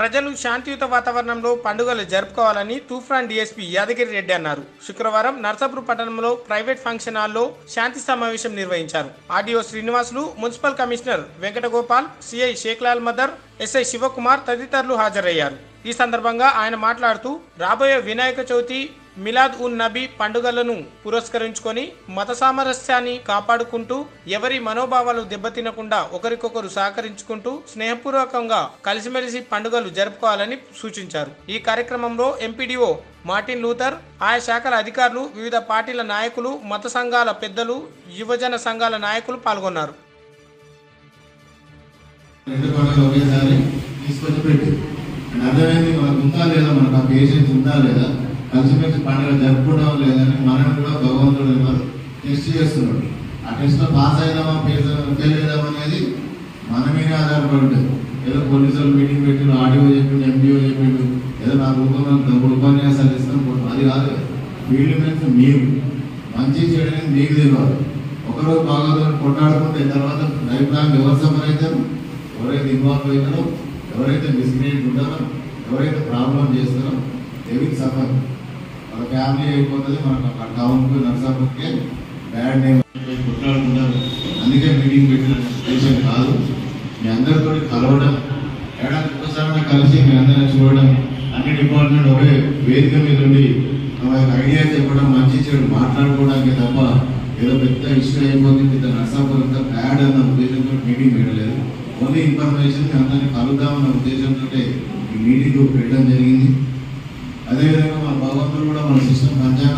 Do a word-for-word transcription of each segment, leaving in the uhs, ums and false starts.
ప్రజలు శాంతియుత వాతావరణంలో పండుగలు జరుపుకోవాలని తూఫాన్ డీఎస్పీ యాదగిరి రెడ్డి అన్నారు. శుక్రవారం నర్సాపూర్ పట్టణంలో ప్రైవేట్ ఫంక్షన్ హాల్లో శాంతి సమావేశం నిర్వహించారు. RDO Srinivasulu, municipal commissioner Venkatagopal, CI Shaik Lal Madar, SI Sivakumar తదితరులు హాజరయ్యారు. ఈ సందర్భంగా ఆయన మాట్లాడుతూ రాబోయే వినాయక చవితి, మిలాద్ ఉన్ నబీ పండుగలను పురస్కరించుకొని మత సామరస్యాన్ని కాపాడుకుంటూ ఎవరి మనోభావాలు దెబ్బతినకుండా ఒకరికొకరు సహకరించుకుంటూ స్నేహపూర్వకంగా కలిసిమెలిసి పండుగలు జరుపుకోవాలని సూచించారు. ఈ కార్యక్రమంలో ఎంపీడీఓ మార్టిన్ లూథర్, ఆయా శాఖల అధికారులు, వివిధ పార్టీల నాయకులు, మత సంఘాల పెద్దలు, యువజన సంఘాల నాయకులు పాల్గొన్నారు. అర్థమైంది మనకు ఉందా లేదా, మనకు ఆ పేషెన్స్ ఉందా లేదా, కలిసిమెలిసి పండుగ జరుపుకోవడం లేదని మనం కూడా భగవంతుడు టెస్ట్ చేస్తున్నాడు. ఆ టెస్ట్ లో పాస్ అయిదామా ఫెయిల్ అయిదామా అనేది మన మీద ఆధారపడి ఉంటుంది. ఏదో పోలీసులు మీటింగ్ పెట్టిండు, ఆర్డీఓ చెప్పిండు, ఎంపీఓ చెప్పిండు, ఏదో నా రూపంలో డబ్బులు ఉపన్యాసాలు ఇస్తాం, అది కాదు. ఫీల్డ్ మీద మీరు మంచి చేయడానికి మీకు తెలియాలి. ఒకరోజు బాగా కొట్లాడుకుంటే తర్వాత లైఫ్ లాంగ్ ఎవరు సఫర్ అవుతారు, ఎవరైతే ఇన్వాల్వ్ అవుతారో, ఎవరైతే మిస్బిహేవ్ ఉంటారో, ఎవరైతే ప్రాబ్లం చేస్తారో ఎవరికి సఫర్, వాళ్ళ ఫ్యామిలీ అయిపోతుంది. మనకు అక్కడ టౌన్కి నర్సాపూర్కే బ్యాడ్ నేమ్ కొట్లాడుకుంటారు. అందుకే మీటింగ్ పెట్టిన విషయం కాదు. మీ అందరితో కలవడం, ఏడాది ఒకసారి కలిసి మీ అందరిని చూడడం, అన్ని డిపార్ట్మెంట్ ఒకే వేదిక మీద ఉండి ఐడియా చెప్పడం, మంచి చెడు మాట్లాడుకోవడానికి తప్ప ఏదో పెద్ద ఇష్యూ అయిపోతుంది, పెద్ద నర్సాపూర్ అంతా బ్యాడ్ అన్న ఉద్దేశంతో మీటింగ్ పెట్టలేదు. ఓన్లీ ఇన్ఫర్మేషన్ అందరినీ కలుద్దామన్న ఉద్దేశంతో ఈ మీటింగ్ పెట్టడం జరిగింది. అదేవిధంగా మన భగవంతుడు కూడా మన సిస్టమ్ పంచాయతీ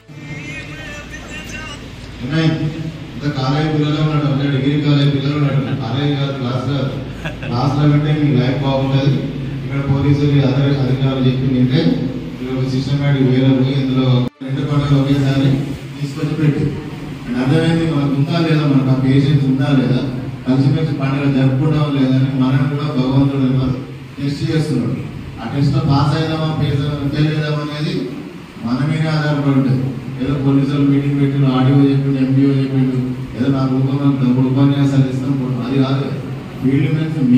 ఇంకా కాలేజీ పిల్లలు ఉన్నాడు, అంటే డిగ్రీ కాలేజీ పిల్లలు ఉన్నాడు. కాలేజీ కాదు, క్లాస్ కాదు. క్లాస్లో వింటే మీకు లైఫ్ బాగుంటుంది. ఇక్కడ పోలీసులు అదర్ అధికారులు చెప్పింది అంటే ఒక సిస్టమేటిక్ వేరే పోయి ఇందులో రెండు పండుగలు ఒకేసారి తీసుకొచ్చి పెట్టి అర్థమైంది మనకు ఉందా లేదా, మనకు ఆ పేషెన్స్ ఉందా లేదా, కలిసిమెలిసి పండుగ జరుపుకోవడం లేదని మనం కూడా భగవంతుడు టెస్ట్ చేస్తున్నాడు. ఆ టెస్ట్ లో పాస్ అయిదామా ఫెయిల్ అయిదామా అనేది మన మీద ఆధారపడి ఉంటుంది. ఏదో పోలీసులు మీటింగ్ పెట్టిండు, ఆర్డీఓ చెప్పిండు, ఎంపీఓ చెప్పిండు, ఏదో నా రూపంలో డబ్బులు ఉపన్యాసాలు ఇస్తాం, అది కాదు. ఫీల్డ్ మీద